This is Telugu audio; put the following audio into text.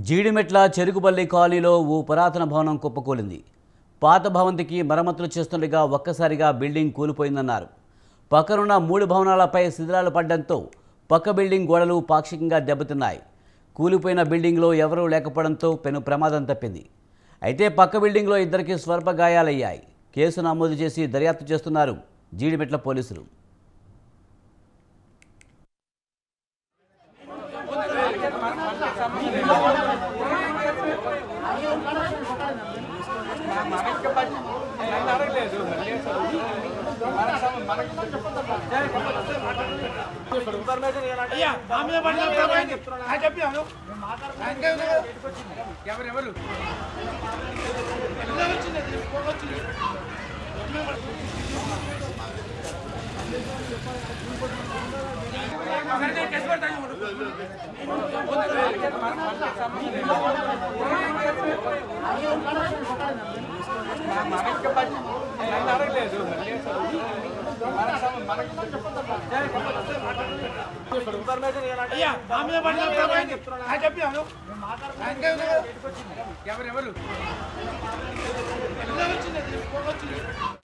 జీడిమెట్ల చెరుకుబల్లి కాలనీలో ఓ పురాతన భవనం కుప్పకూలింది. పాత భవంతికి మరమ్మతులు చేస్తుండగా ఒక్కసారిగా బిల్డింగ్ కూలిపోయిందన్నారు. పక్కనున్న 3 భవనాలపై శిథిలాలు పడడంతో పక్క బిల్డింగ్ గోడలు పాక్షికంగా దెబ్బతిన్నాయి. కూలిపోయిన బిల్డింగ్లో ఎవరూ లేకపోవడంతో పెను ప్రమాదం తప్పింది. అయితే పక్క బిల్డింగ్లో ఇద్దరికి స్వల్ప గాయాలయ్యాయి. కేసు నమోదు చేసి దర్యాప్తు చేస్తున్నారు జీడిమెట్ల పోలీసులు. ఎవరెవరు